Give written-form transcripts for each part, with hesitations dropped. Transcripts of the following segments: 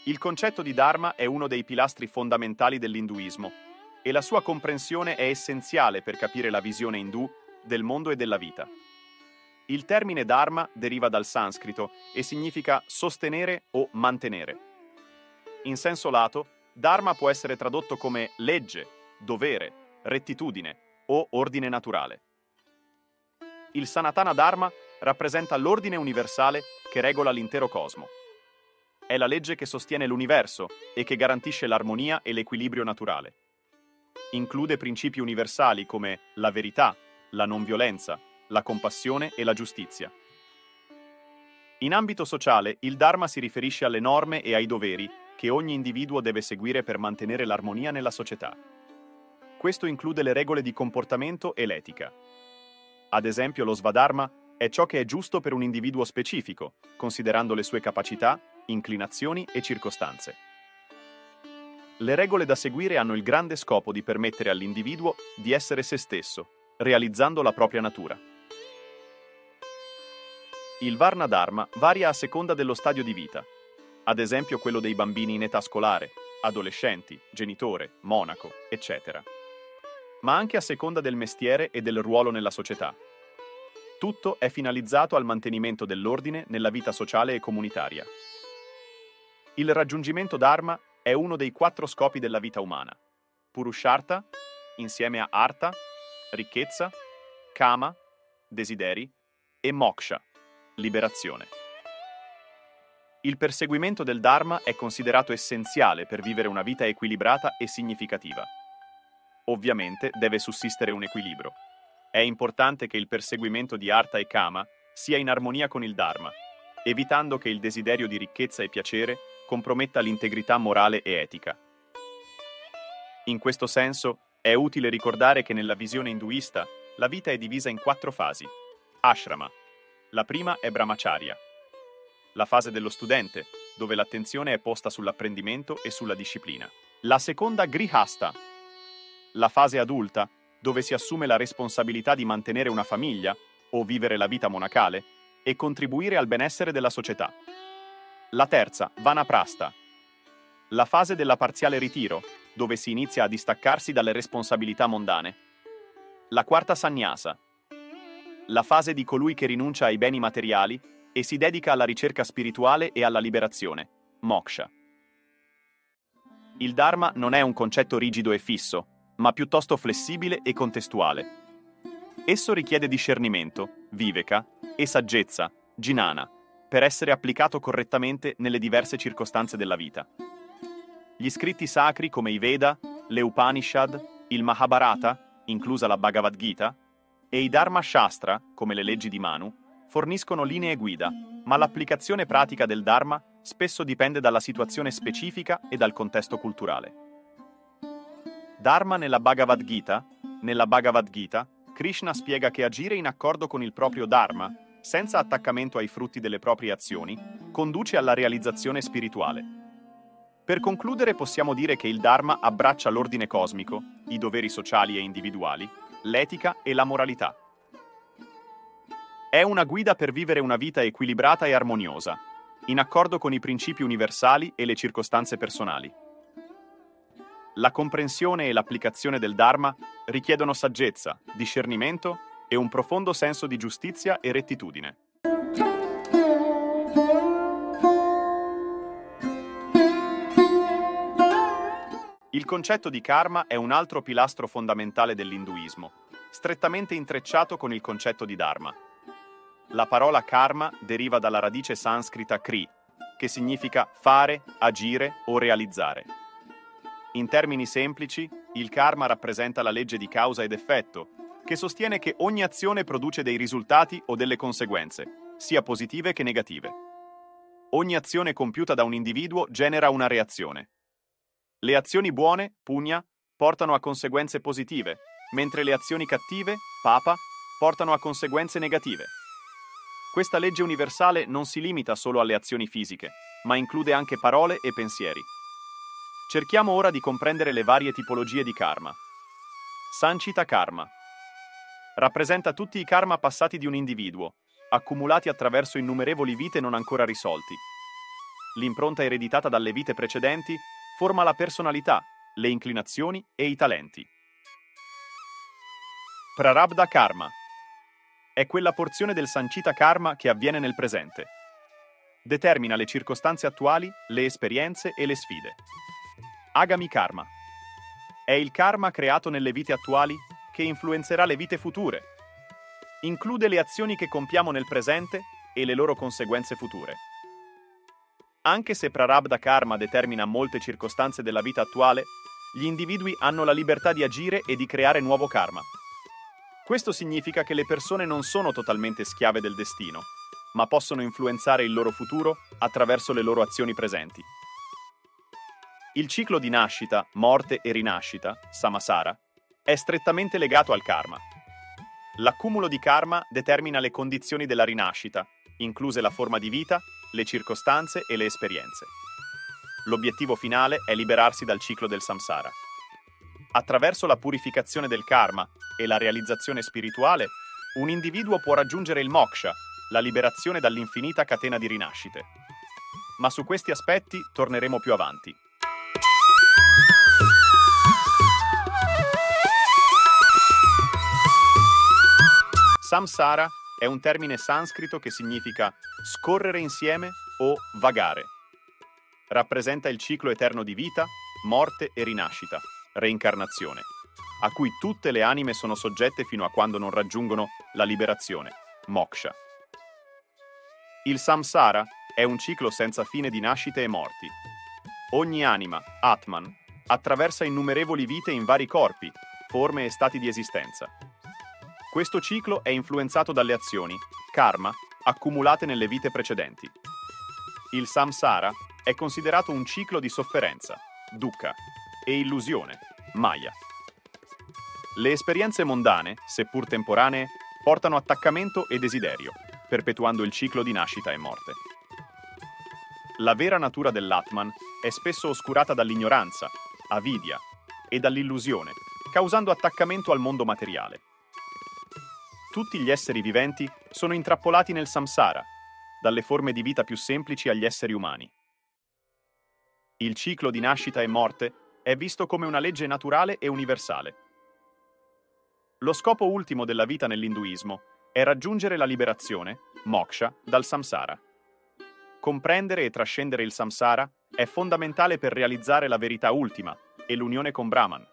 Il concetto di Dharma è uno dei pilastri fondamentali dell'induismo e la sua comprensione è essenziale per capire la visione indù del mondo e della vita. Il termine Dharma deriva dal sanscrito e significa sostenere o mantenere. In senso lato, Dharma può essere tradotto come legge, dovere, rettitudine o ordine naturale. Il Sanatana Dharma rappresenta l'ordine universale che regola l'intero cosmo. È la legge che sostiene l'universo e che garantisce l'armonia e l'equilibrio naturale. Include principi universali come la verità, la non violenza, la compassione e la giustizia. In ambito sociale, il Dharma si riferisce alle norme e ai doveri che ogni individuo deve seguire per mantenere l'armonia nella società. Questo include le regole di comportamento e l'etica. Ad esempio, lo Svadharma è ciò che è giusto per un individuo specifico, considerando le sue capacità, inclinazioni e circostanze. Le regole da seguire hanno il grande scopo di permettere all'individuo di essere se stesso, realizzando la propria natura. Il Varna Dharma varia a seconda dello stadio di vita, ad esempio quello dei bambini in età scolare, adolescenti, genitore, monaco, eccetera. Ma anche a seconda del mestiere e del ruolo nella società. Tutto è finalizzato al mantenimento dell'ordine nella vita sociale e comunitaria. Il raggiungimento Dharma è uno dei 4 scopi della vita umana. Purushartha, insieme a Artha, ricchezza, Kama, desideri, e Moksha, liberazione. Il perseguimento del Dharma è considerato essenziale per vivere una vita equilibrata e significativa. Ovviamente deve sussistere un equilibrio. È importante che il perseguimento di Artha e Kama sia in armonia con il Dharma, evitando che il desiderio di ricchezza e piacere comprometta l'integrità morale e etica. In questo senso, è utile ricordare che nella visione induista la vita è divisa in 4 fasi. Ashrama. La prima è Brahmacharya, la fase dello studente, dove l'attenzione è posta sull'apprendimento e sulla disciplina. La seconda Grihastha, la fase adulta, dove si assume la responsabilità di mantenere una famiglia o vivere la vita monacale e contribuire al benessere della società. La terza, Vanaprastha, la fase della parziale ritiro, dove si inizia a distaccarsi dalle responsabilità mondane. La quarta Sannyasa, la fase di colui che rinuncia ai beni materiali e si dedica alla ricerca spirituale e alla liberazione, Moksha. Il Dharma non è un concetto rigido e fisso, ma piuttosto flessibile e contestuale. Esso richiede discernimento, viveka, e saggezza, jnana, per essere applicato correttamente nelle diverse circostanze della vita. Gli scritti sacri come i Veda, le Upanishad, il Mahabharata, inclusa la Bhagavad Gita, e i Dharma Shastra, come le leggi di Manu, forniscono linee guida, ma l'applicazione pratica del Dharma spesso dipende dalla situazione specifica e dal contesto culturale. Dharma nella Bhagavad Gita, Krishna spiega che agire in accordo con il proprio Dharma, senza attaccamento ai frutti delle proprie azioni, conduce alla realizzazione spirituale. Per concludere, possiamo dire che il Dharma abbraccia l'ordine cosmico, i doveri sociali e individuali, l'etica e la moralità. È una guida per vivere una vita equilibrata e armoniosa, in accordo con i principi universali e le circostanze personali. La comprensione e l'applicazione del Dharma richiedono saggezza, discernimento e un profondo senso di giustizia e rettitudine. Il concetto di karma è un altro pilastro fondamentale dell'induismo, strettamente intrecciato con il concetto di Dharma. La parola karma deriva dalla radice sanscrita kri, che significa fare, agire o realizzare. In termini semplici, il karma rappresenta la legge di causa ed effetto, che sostiene che ogni azione produce dei risultati o delle conseguenze, sia positive che negative. Ogni azione compiuta da un individuo genera una reazione. Le azioni buone, punya, portano a conseguenze positive, mentre le azioni cattive, papa, portano a conseguenze negative. Questa legge universale non si limita solo alle azioni fisiche, ma include anche parole e pensieri. Cerchiamo ora di comprendere le varie tipologie di karma. Sanchita karma. Rappresenta tutti i karma passati di un individuo, accumulati attraverso innumerevoli vite non ancora risolti. l'impronta ereditata dalle vite precedenti, forma la personalità, le inclinazioni e i talenti. Prarabdha Karma è quella porzione del Sanchita Karma che avviene nel presente. Determina le circostanze attuali, le esperienze e le sfide. Agami Karma è il karma creato nelle vite attuali che influenzerà le vite future. Include le azioni che compiamo nel presente e le loro conseguenze future. Anche se Prarabdha Karma determina molte circostanze della vita attuale, gli individui hanno la libertà di agire e di creare nuovo karma. Questo significa che le persone non sono totalmente schiave del destino, ma possono influenzare il loro futuro attraverso le loro azioni presenti. Il ciclo di nascita, morte e rinascita, samsara, è strettamente legato al karma. L'accumulo di karma determina le condizioni della rinascita, incluse la forma di vita, le circostanze e le esperienze. L'obiettivo finale è liberarsi dal ciclo del samsara. Attraverso la purificazione del karma e la realizzazione spirituale, un individuo può raggiungere il moksha, la liberazione dall'infinita catena di rinascite. Ma su questi aspetti torneremo più avanti. Samsara è un termine sanscrito che significa scorrere insieme o vagare. Rappresenta il ciclo eterno di vita, morte e rinascita, reincarnazione, a cui tutte le anime sono soggette fino a quando non raggiungono la liberazione, moksha. Il samsara è un ciclo senza fine di nascite e morti. Ogni anima, Atman, attraversa innumerevoli vite in vari corpi, forme e stati di esistenza. Questo ciclo è influenzato dalle azioni, karma, accumulate nelle vite precedenti. Il samsara è considerato un ciclo di sofferenza, dukkha, e illusione, maya. Le esperienze mondane, seppur temporanee, portano attaccamento e desiderio, perpetuando il ciclo di nascita e morte. La vera natura dell'Atman è spesso oscurata dall'ignoranza, avidya, e dall'illusione, causando attaccamento al mondo materiale. Tutti gli esseri viventi sono intrappolati nel samsara, dalle forme di vita più semplici agli esseri umani. Il ciclo di nascita e morte è visto come una legge naturale e universale. Lo scopo ultimo della vita nell'induismo è raggiungere la liberazione, moksha, dal samsara. Comprendere e trascendere il samsara è fondamentale per realizzare la verità ultima e l'unione con Brahman.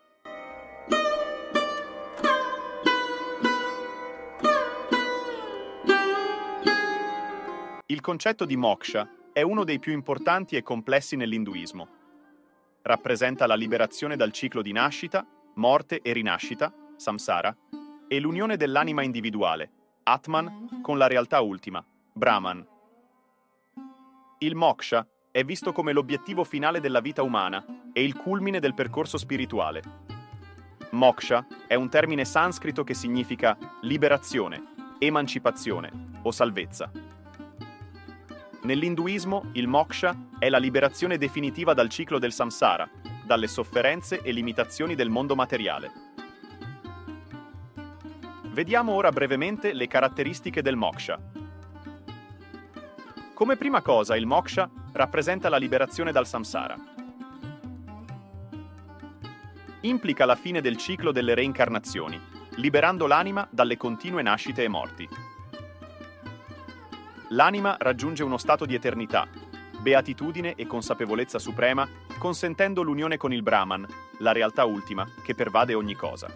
Il concetto di moksha è uno dei più importanti e complessi nell'induismo. Rappresenta la liberazione dal ciclo di nascita, morte e rinascita, samsara, e l'unione dell'anima individuale, Atman, con la realtà ultima, Brahman. Il moksha è visto come l'obiettivo finale della vita umana e il culmine del percorso spirituale. Moksha è un termine sanscrito che significa liberazione, emancipazione o salvezza. Nell'induismo, il moksha è la liberazione definitiva dal ciclo del samsara, dalle sofferenze e limitazioni del mondo materiale. Vediamo ora brevemente le caratteristiche del moksha. Come prima cosa, il moksha rappresenta la liberazione dal samsara. Implica la fine del ciclo delle reincarnazioni, liberando l'anima dalle continue nascite e morti. L'anima raggiunge uno stato di eternità, beatitudine e consapevolezza suprema, consentendo l'unione con il Brahman, la realtà ultima, che pervade ogni cosa.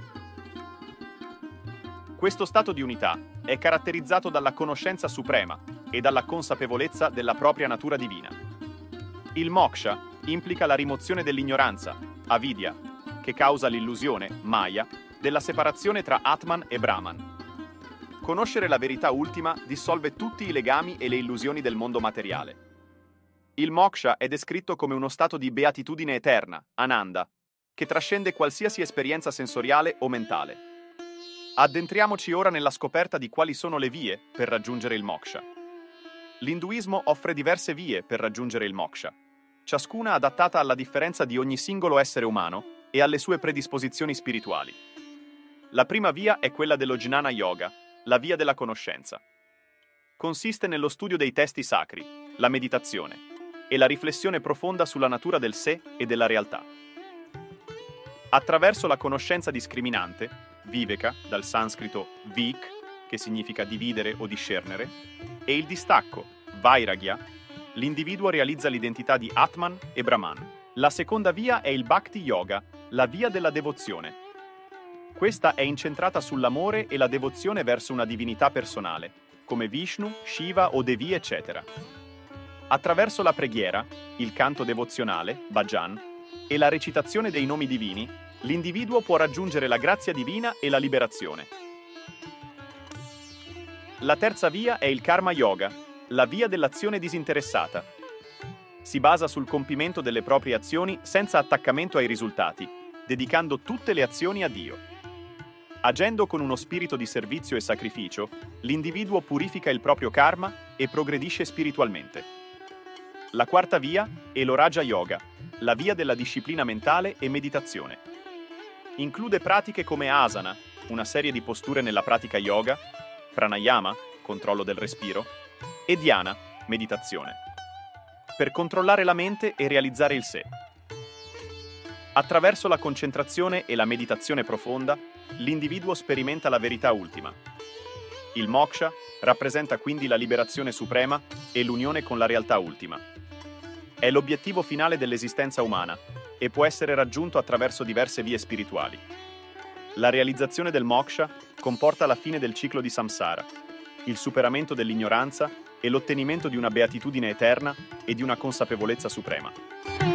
Questo stato di unità è caratterizzato dalla conoscenza suprema e dalla consapevolezza della propria natura divina. Il moksha implica la rimozione dell'ignoranza, avidya, che causa l'illusione, maya, della separazione tra Atman e Brahman. Conoscere la verità ultima dissolve tutti i legami e le illusioni del mondo materiale. Il moksha è descritto come uno stato di beatitudine eterna, ananda, che trascende qualsiasi esperienza sensoriale o mentale. Addentriamoci ora nella scoperta di quali sono le vie per raggiungere il moksha. L'induismo offre diverse vie per raggiungere il moksha, ciascuna adattata alla differenza di ogni singolo essere umano e alle sue predisposizioni spirituali. La prima via è quella dello Jnana Yoga, la via della conoscenza. Consiste nello studio dei testi sacri, la meditazione. e la riflessione profonda sulla natura del sé e della realtà. Attraverso la conoscenza discriminante, viveka, dal sanscrito vik, che significa dividere o discernere, e il distacco, vairagya, l'individuo realizza l'identità di Atman e Brahman. La seconda via è il Bhakti Yoga, la via della devozione. Questa è incentrata sull'amore e la devozione verso una divinità personale, come Vishnu, Shiva o Devi, eccetera. Attraverso la preghiera, il canto devozionale, bhajan, e la recitazione dei nomi divini, l'individuo può raggiungere la grazia divina e la liberazione. La terza via è il Karma Yoga, la via dell'azione disinteressata. Si basa sul compimento delle proprie azioni senza attaccamento ai risultati, dedicando tutte le azioni a Dio. Agendo con uno spirito di servizio e sacrificio, l'individuo purifica il proprio karma e progredisce spiritualmente. La quarta via è lo Raja Yoga, la via della disciplina mentale e meditazione. Include pratiche come asana, una serie di posture nella pratica yoga, pranayama, controllo del respiro, e dhyana, meditazione, per controllare la mente e realizzare il sé. Attraverso la concentrazione e la meditazione profonda, l'individuo sperimenta la verità ultima. Il moksha rappresenta quindi la liberazione suprema e l'unione con la realtà ultima. È l'obiettivo finale dell'esistenza umana e può essere raggiunto attraverso diverse vie spirituali. La realizzazione del moksha comporta la fine del ciclo di samsara, il superamento dell'ignoranza e l'ottenimento di una beatitudine eterna e di una consapevolezza suprema.